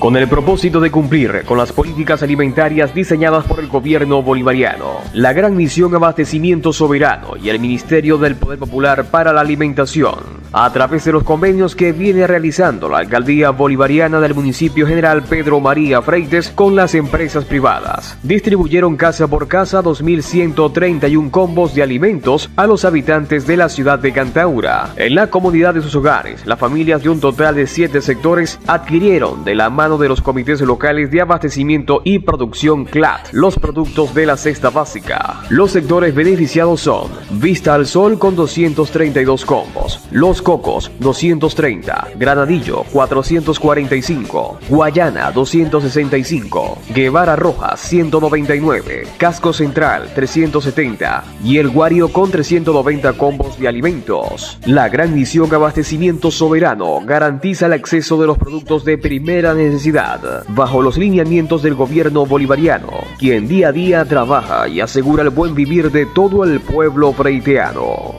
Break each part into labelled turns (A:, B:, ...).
A: con el propósito de cumplir con las políticas alimentarias diseñadas por el gobierno bolivariano, la Gran Misión Abastecimiento Soberano y el Ministerio del Poder Popular para la Alimentación, a través de los convenios que viene realizando la Alcaldía Bolivariana del Municipio General Pedro María Freites con las empresas privadas, distribuyeron casa por casa 2.131 combos de alimentos a los habitantes de la ciudad de Cantaura. En la comodidad de sus hogares, las familias de un total de 7 sectores adquirieron de la mano de los comités locales de abastecimiento y producción CLAT los productos de la cesta básica. Los sectores beneficiados son Vista al Sol con 232 combos, Los Cocos 230, Granadillo 445, Guayana 265, Guevara Rojas 199, Casco Central 370 y El Guario con 390 combos de alimentos. La Gran Misión Abastecimiento Soberano garantiza el acceso de los productos de primera necesidad bajo los lineamientos del gobierno bolivariano, quien día a día trabaja y asegura el buen vivir de todo el pueblo freiteano.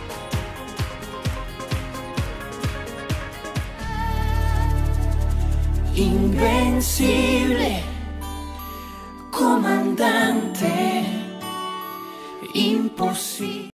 B: Invencible, comandante, imposible.